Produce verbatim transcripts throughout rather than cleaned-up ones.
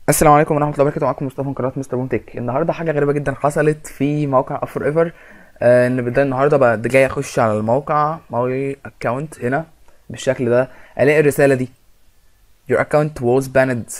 السلام عليكم ورحمه الله وبركاته. معاكم مصطفى من قناه مستر بونتك. النهارده حاجه غريبه جدا حصلت في موقع افور ايفر. آه ان بدايه النهارده بقى جاي اخش على الموقع ماي اكونت هنا بالشكل ده، الاقي الرساله دي your account was banned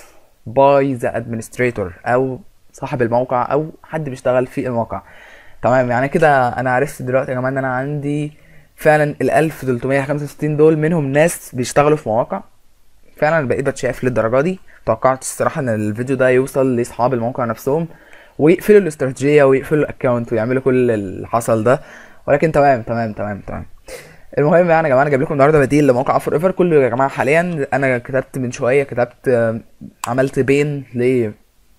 by the administrator او صاحب الموقع او حد بيشتغل في الموقع. تمام، يعني كده انا عرفت دلوقتي يا جماعه ان انا عندي فعلا ال ألف وثلاثمية وخمسة وستين دول منهم ناس بيشتغلوا في مواقع. فعلا بقيت بتشاف للدرجه دي. توقعت الصراحه ان الفيديو ده يوصل لاصحاب الموقع نفسهم ويقفلوا الاستراتيجيه ويقفلوا الاكونت ويعملوا كل اللي حصل ده، ولكن تمام تمام تمام تمام. المهم يعني يا جماعه انا جايب لكم النهارده بديل لموقع افور ايفر كله يا جماعه. حاليا انا كتبت من شويه، كتبت آه، عملت بين ل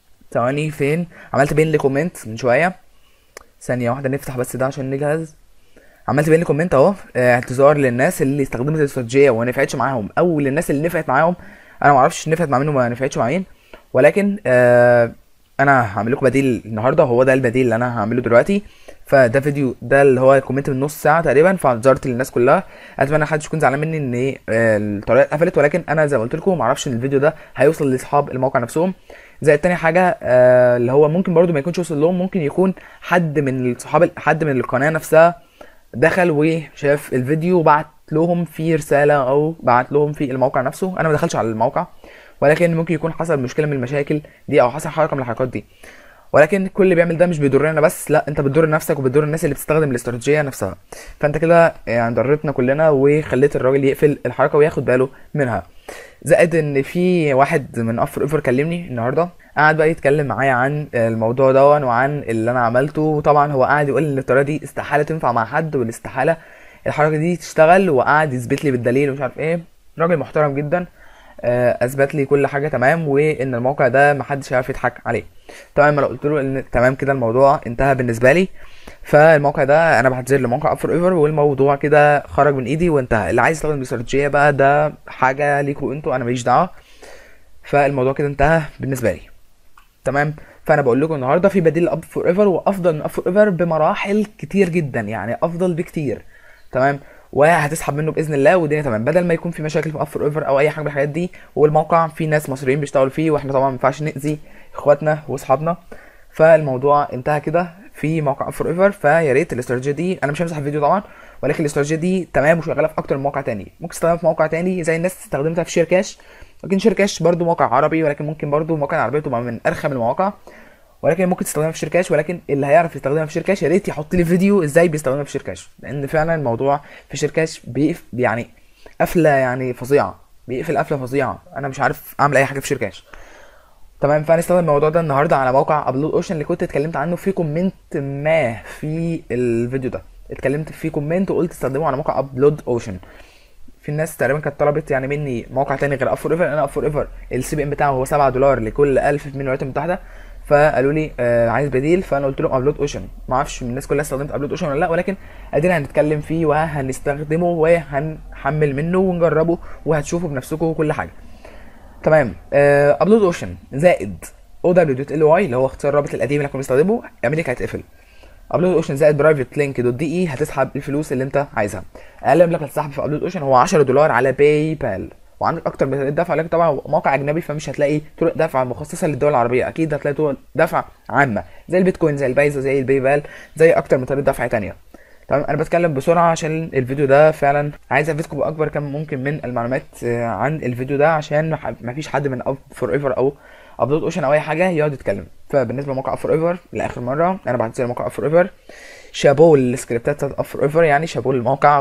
ثواني فين عملت بين لكومنت من شويه. ثانيه واحده نفتح بس ده عشان نجهز. عملت بين كومنت اهو، آه، اعتذار للناس اللي استخدمت الاستراتيجيه وما نفعتش معاهم او للناس اللي نفعت معاهم. انا ما اعرفش نفعت مع مين وما نفعتش مع مين، ولكن آه انا هعمل لكم بديل النهارده. هو ده البديل اللي انا هعمله دلوقتي. فده فيديو ده اللي هو كومنت من نص ساعه تقريبا، فاعتذرت للناس كلها. اتمنى محدش يكون زعلان مني ان إيه، آه، الطريقه اتقفلت، ولكن انا زي ما قلت لكم ما اعرفش ان الفيديو ده هيوصل لاصحاب الموقع نفسهم. زي التاني حاجه آه اللي هو ممكن برضو ما يكونش وصل لهم، ممكن يكون حد من صحاب حد من القناه نفسها دخل وشاف الفيديو وبعت لهم في رسالة او بعت لهم في الموقع نفسه. انا ما دخلش على الموقع، ولكن ممكن يكون حصل مشكلة من المشاكل دي او حصل حركة من الحركات دي. ولكن كل اللي بيعمل ده مش بيضرنا بس، لا انت بتضر نفسك وبتضر الناس اللي بتستخدم الاستراتيجية نفسها. فانت كده يعني ضرتنا كلنا وخليت الراجل يقفل الحركة وياخد باله منها. زائد ان في واحد من افر ايفر كلمني النهارده، قعد بقى يتكلم معايا عن الموضوع ده وعن اللي انا عملته. وطبعا هو قعد يقول ان الطريقه دي استحاله تنفع مع حد والاستحاله الحركه دي تشتغل، وقعد يثبت لي بالدليل ومش عارف ايه. راجل محترم جدا، آه، اثبت لي كل حاجه تمام، وان الموقع ده محدش هيعرف يضحك عليه. تمام، انا قلت له ان تمام كده الموضوع انتهى بالنسبه لي. فالموقع ده انا بعتذر لموقع افر ايفر والموضوع كده خرج من ايدي وانتهى. اللي عايز يستخدم الاستراتيجيه بقى ده حاجه ليكوا انتوا، انا ماليش دعوه. فالموضوع كده انتهى بالنسبه لي. تمام، فانا بقول لكم النهارده في بديل لاب فور ايفر، وافضل من اب فور ايفر بمراحل كتير جدا، يعني افضل بكتير. تمام، وهتسحب منه باذن الله والدنيا تمام، بدل ما يكون في مشاكل في اب فور ايفر او اي حاجه من الحاجات دي. والموقع في ناس مصريين بيشتغلوا فيه، واحنا طبعا ما ينفعش ناذي اخواتنا واصحابنا. فالموضوع انتهى كده في موقع اب فور ايفر. فيا ريت الاستراتيجيه دي، انا مش همسح الفيديو طبعا، ولكن الاستراتيجيه دي تمام وشغاله في اكتر من موقع تاني. ممكن تستخدمها في موقع تاني زي الناس استخدمتها في شيركاش، لكن شيركاش برضو موقع عربي، ولكن ممكن برضو موقع عربي تبقى من ارخم المواقع. ولكن ممكن تستخدمها في شركاش، ولكن اللي هيعرف يستخدمها في شركاش يا ريت يحط لي فيديو ازاي بيستخدمها في شركاش، لان فعلا الموضوع في شركاش بيقف يعني قفله يعني فظيعه، بيقفل قفله فظيعه. انا مش عارف اعمل اي حاجه في شركاش. تمام، فهنستخدم الموضوع ده النهارده على موقع ابلود اوشن اللي كنت اتكلمت عنه في كومنت ما في الفيديو ده. اتكلمت في كومنت وقلت استخدمه على موقع ابلود اوشن. في الناس تقريبا كانت طلبت يعني مني موقع تاني غير اب ايفر. انا اب ايفر السي بي ام بتاعه هو سبعة دولار لكل ألف من الولايات المتحده. فقالوا لي آه عايز بديل، فانا قلت لهم ابلود اوشن. ما اعرفش الناس كلها استخدمت ابلود اوشن ولا لا، ولكن ادينا هنتكلم فيه وهنستخدمه وهنحمل منه ونجربه وهتشوفوا بنفسكم وكل حاجه. تمام، ابلود اوشن زائد او دبليو دوت ال واي اللي هو اختصار الرابط القديم اللي كنا بنستخدمه، امريكا هتقفل. ابلود اوشن زائد برايفت لينك دوت دي اي هتسحب الفلوس اللي انت عايزها. اقل مبلغ هتسحب في ابلود اوشن هو عشرة دولار على باي بال، وعندك اكتر من طريقه دفع، لكن طبعا موقع اجنبي فمش هتلاقي طرق دفع مخصصه للدول العربيه. اكيد هتلاقي طرق دفع عامه زي البيتكوين زي البايزا زي الباي بال زي اكتر من طريقه دفع تانية. تمام، انا بتكلم بسرعه عشان الفيديو ده فعلا عايز افيدكم باكبر كم ممكن من المعلومات آه، عن الفيديو ده، عشان ما فيش حد من اب فور ايفر او ابلود اوشن او اي حاجه يقعد يتكلم. فبالنسبه لموقع اب فور ايفر لاخر مره، انا بعتذر لموقع اب فور ايفر. شابوه للسكريبتات بتاعت اب فور ايفر، يعني شابوه للموقع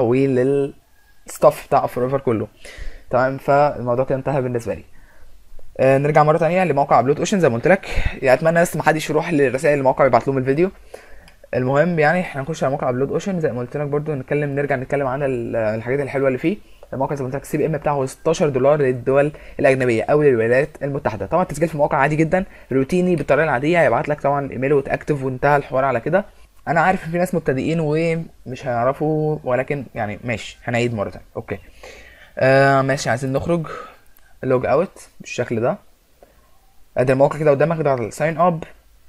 وللستاف بتاع اب فور ايفر كله. تمام، فالموضوع كده انتهى بالنسبه لي. آه نرجع مره تانية لموقع ابلود اوشن زي ما قلت لك. يعني اتمنى بس محدش يروح لرسائل الموقع ويبعت لهم الفيديو. المهم يعني احنا هنخش على موقع ابلود اوشن زي ما قلت لك، برضو نتكلم نرجع نتكلم عن ال- الحاجات الحلوه اللي فيه. الموقع زي ما قلت لك السي بي ام بتاعه ستاشر دولار للدول الاجنبيه او للولايات المتحده. طبعا التسجيل في الموقع عادي جدا روتيني بالطريقه العاديه، هيبعت لك طبعا ايميل وتاكتف وانتهى الحوار على كده. انا عارف ان في ناس مبتدئين ومش هيعرفوا، ولكن يعني ماشي هنعيد مره تانية. اوكي آه ماشي، عايزين نخرج لوج اوت بالشكل ده. ادي الموقع كده قدامك، ده على الساين اب.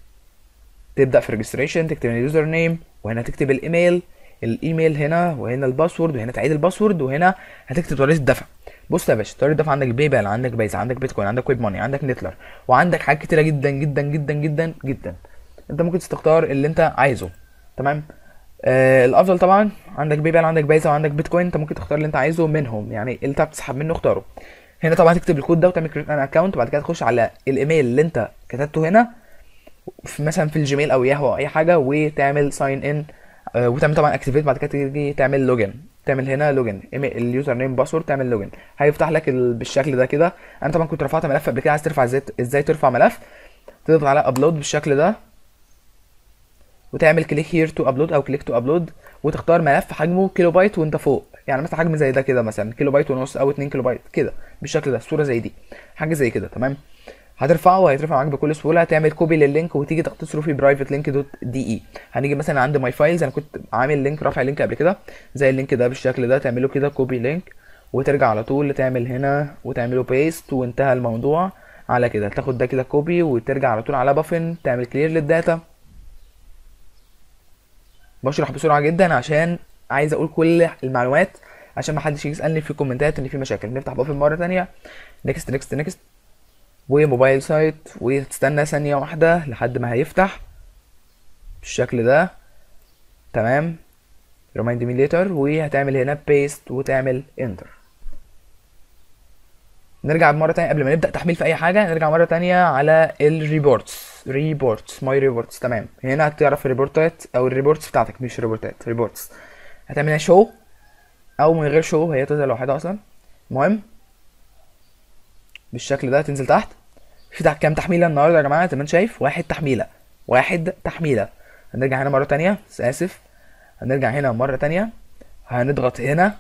تبدا في ريجستريشن، تكتب اليوزر نيم وهنا تكتب الايميل الايميل هنا، وهنا الباسورد وهنا تعيد الباسورد، وهنا هتكتب طريقه الدفع. بص يا باشا، تقدر تضيف عندك باي بال، عندك بايز، عندك بيتكوين، عندك ويب ماني، عندك نتلر، وعندك حاجات كتيره جدا جدا جدا جدا جدا. انت ممكن تختار اللي انت عايزه. تمام. آه الافضل طبعا عندك باي بال، عندك بايزا، وعندك بيتكوين، انت ممكن تختار اللي انت عايزه منهم، يعني اللي انت بتسحب منه اختاره. هنا طبعا تكتب الكود ده وتعمل كريت ان اكونت، وبعد كده تخش على الايميل اللي انت كتبته هنا في مثلا في الجيميل او ياهو او اي حاجه، وتعمل ساين ان، وتعمل طبعا اكتيفيت. بعد كده تيجي تعمل لوجن، تعمل هنا لوجن، اليوزر نيم باسورد، تعمل لوجن، هيفتح لك ال... بالشكل ده كده. انا طبعا كنت رفعت ملف قبل كده، عايز ترفع ازاي ازاي ترفع ملف، تضغط على ابلود بالشكل ده، وتعمل كليك هير تو ابلود او كليك تو ابلود، وتختار ملف حجمه كيلو بايت وانت فوق، يعني مثلا حجم زي ده كده، مثلا كيلو بايت ونص او اتنين كيلو بايت كده بالشكل ده، صوره زي دي، حاجه زي كده. تمام. هترفعه وهيترفع معاك بكل سهوله. هتعمل كوبي لللينك وتيجي تختصره في برايفت لينك دوت دي اي. هنيجي مثلا عند ماي فايلز، انا كنت عامل لينك، رافع لينك قبل كده زي اللينك ده بالشكل ده، تعمله كده كوبي لينك، وترجع على طول تعمل هنا وتعمله بيست، وانتهى الموضوع على كده. تاخد ده كده كوبي وترجع على طول على بافن، تعمل كلير للداتا. بشرح بسرعه جدا عشان عايز اقول كل المعلومات، عشان ما حدش يجي يسالني في الكومنتات ان في مشاكل. نفتح بافن مره ثانيه، نكست نكست نكست، وموبايل سايت، وتستنى ثانيه واحده لحد ما هيفتح بالشكل ده. تمام. remind me later، وهتعمل هنا paste وتعمل enter. نرجع مرة تانية قبل ما نبدأ تحميل في أي حاجة، نرجع مرة تانية على الريبورتس، ريبورتس ماي ريبورتس. تمام. هنا هتعرف الريبورتات أو الريبورتس بتاعتك، مش ريبورتات، ريبورتس. هتعمل هنا شو أو من غير شو، هي تظهر لوحدها أصلا. المهم بالشكل ده تنزل تحت. في تحت كام تحميلة النهاردة يا جماعة؟ زي ما انت شايف، واحد تحميلة، واحد تحميلة. هنرجع هنا مرة تانية، آسف، هنرجع هنا مرة تانية، هنضغط هنا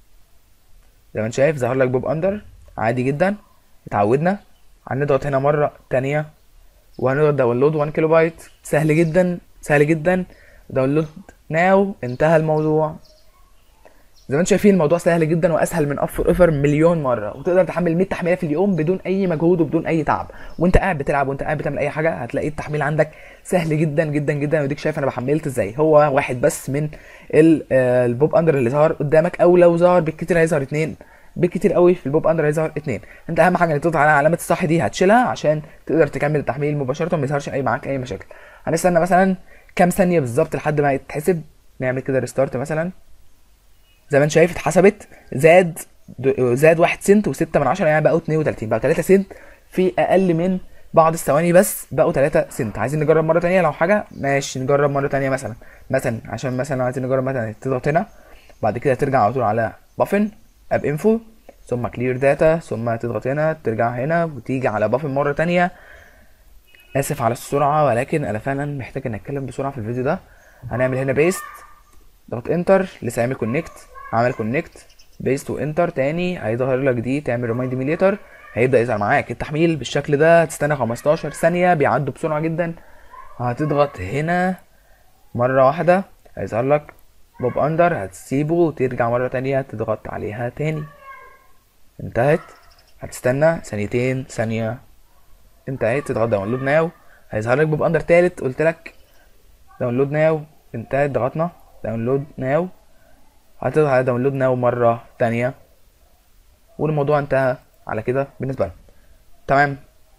زي ما انت شايف ظهر لك بوب اندر عادي جدا، اتعودنا. هنضغط هنا مرة تانية وهنضغط داونلود واحد كيلو بايت، سهل جدا سهل جدا، داونلود ناو، انتهى الموضوع. زي ما انتم شايفين الموضوع سهل جدا واسهل من افور ايفر مليون مره، وتقدر تحمل مية تحميله في اليوم بدون اي مجهود وبدون اي تعب، وانت قاعد بتلعب وانت قاعد بتعمل اي حاجه، هتلاقي التحميل عندك سهل جدا جدا جدا. وديك شايف انا بحملت ازاي، هو واحد بس من ال- آه، البوب اندر اللي ظهر قدامك، او لو ظهر بالكتير هيظهر اتنين، بالكتير قوي في البوب اندر هيظهر اتنين. انت اهم حاجه انك تضغط على علامه الصح دي، هتشيلها عشان تقدر تكمل التحميل مباشره، ما يظهرش اي معاك اي مشاكل. هنستنى مثلا كام ثانيه بالظبط لحد ما يتحسب، نعمل كده ريستارت مثلا. زي ما انت شايف اتحسبت، زاد د- زاد واحد سنت وستة من عشرة، يعني بقوا اتنين وتلاتين، بقوا تلاتة سنت في اقل من بعض الثواني، بس بقوا تلاتة سنت. عايزين نجرب مره تانية لو حاجه، ماشي نجرب مره تانية مثلا، مثلا عشان مثلا لو عايزين نجرب مثلا تضغط هنا، بعد كده ترجع على طول على بافن اب انفو، ثم كلير داتا، ثم تضغط هنا، ترجع هنا وتيجي على بافن مره تانية. اسف على السرعه، ولكن انا فعلا محتاج ان اتكلم بسرعه في الفيديو ده. هنعمل هنا بيست، ضغط انتر، لسه عامل كونكت، عمل كونكت، بيست وانتر تاني، هيظهر لك دي، تعمل ريمايند مي ليتر، هيبدا يظهر معاك التحميل بالشكل ده. هتستنى خمستاشر ثانيه، بيعدوا بسرعه جدا. هتضغط هنا مره واحده، هيظهر لك بوب اندر، هتسيبه وترجع مره تانية تضغط عليها تاني، انتهت. هتستنى ثانيتين، ثانيه، انتهت. تضغط داونلود ناو، هيظهر لك بوب اندر تالت، قلت لك داونلود ناو، انتهت. ضغطنا داونلود ناو، هتضغط على داونلود ناو مرة تانية، والموضوع انتهى على كده بالنسبة لنا. تمام.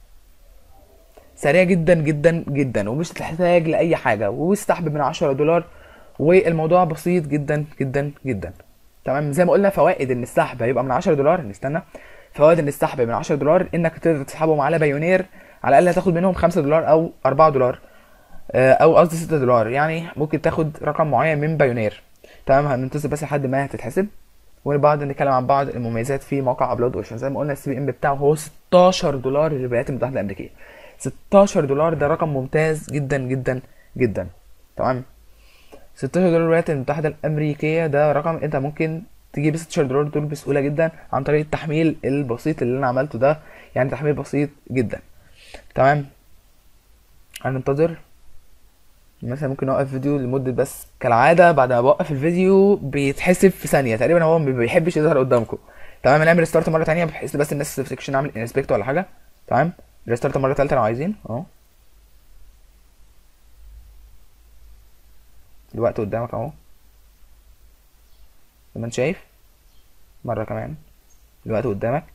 سريع جدا جدا جدا، ومش هتحتاج لأي حاجة، والسحب من عشرة دولار، والموضوع بسيط جدا جدا جدا. تمام. زي ما قلنا، فوائد ان السحب هيبقى من عشرة دولار، نستنى. فوائد ان السحب من عشرة دولار انك تقدر تسحبهم على بايونير، على الاقل هتاخد منهم خمسة دولار او أربعة دولار، آه، او قصدي ستة دولار، يعني ممكن تاخد رقم معين من بايونير. تمام. هننتظر بس لحد ما هتتحسب، وبعد نتكلم عن بعض المميزات في موقع ابلود اوشن. زي ما قلنا السي بي ام بتاعه هو ستاشر دولار للولايات المتحده الامريكيه. ستاشر دولار ده رقم ممتاز جدا جدا جدا. تمام. ستاشر دولار للولايات المتحده الامريكيه ده رقم انت ممكن تجيب ستاشر دولار دول بسهوله جدا عن طريق التحميل البسيط اللي انا عملته ده، يعني تحميل بسيط جدا. تمام. هننتظر مثلا، ممكن نوقف فيديو لمدة، بس كالعادة بعد ما بوقف الفيديو بيتحسب في ثانية تقريبا، هو ما بيحبش يظهر قدامكم. تمام. نعمل ريستارت مرة تانية بحيث بس الناس ما تفتكرش نعمل انسبكت ولا حاجة. تمام. ريستارت مرة تالتة لو عايزين اهو، الوقت قدامك اهو زي ما انت شايف. مرة كمان، دلوقتي قدامك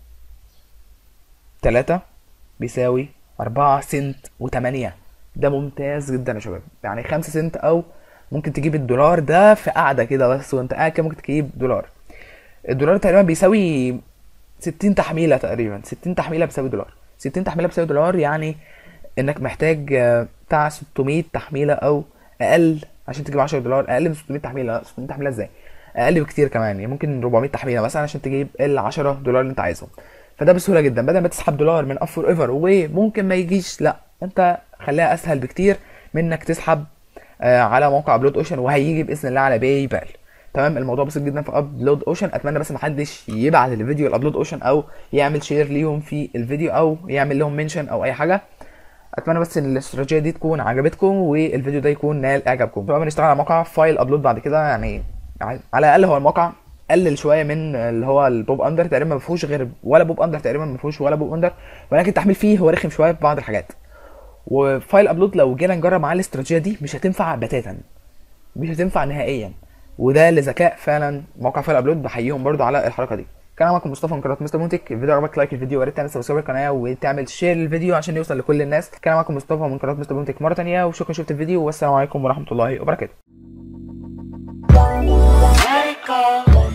تلاتة بيساوي أربعة سنت وتمانية. ده ممتاز جدا يا شباب، يعني خمسة سنت او ممكن تجيب الدولار ده في قعده كده بس وانت قاعد كده، ممكن تجيب دولار. الدولار تقريبا بيساوي ستين تحميله، تقريبا ستين تحميله بيساوي دولار. ستين تحميله بيساوي دولار، يعني انك محتاج آه، بتاع ستمية تحميله او اقل عشان تجيب عشرة دولار. اقل من ستمية تحميله؟ لا، ستمية تحميله ازاي، اقل بكتير كمان، يعني ممكن أربعمية تحميله مثلا عشان تجيب ال عشرة دولار اللي انت عايزهم. فده بسهوله جدا، بدل ما تسحب دولار من اب فور ايفر وممكن ما يجيش، لا انت خليها اسهل بكتير من انك تسحب آه، على موقع ابلود اوشن وهيجي باذن الله على باي بال. تمام، الموضوع بسيط جدا في ابلود اوشن. اتمنى بس محدش يبعت الفيديو لابلود اوشن او يعمل شير ليهم في الفيديو او يعمل لهم منشن او اي حاجه. اتمنى بس ان الاستراتيجيه دي تكون عجبتكم والفيديو ده يكون نال اعجابكم. طبعا بنشتغل على موقع فايل ابلود بعد كده، يعني على الاقل هو الموقع قلل شويه من اللي هو البوب اندر، تقريبا ما فيهوش غير ولا بوب اندر، تقريبا ما فيهوش ولا بوب اندر، ولكن التحميل فيه هو رخم شويه في بعض الحاجات. وفايل ابلود لو جينا نجرب معاه الاستراتيجيه دي مش هتنفع بتاتا، مش هتنفع نهائيا، وده لذكاء فعلا موقع فايل ابلود، بحييهم برضو على الحركه دي. كان معاكم مصطفى من قناه مستر مونتك. الفيديو عجبك لايك الفيديو، ويا ريت تعمل سبسكرايب للقناه وتعمل شير للفيديو عشان يوصل لكل الناس. كان معاكم مصطفى من قناه مستر مونتك مره ثانيه، وشكرا شفت الفيديو، والسلام عليكم ورحمه الله وبركاته.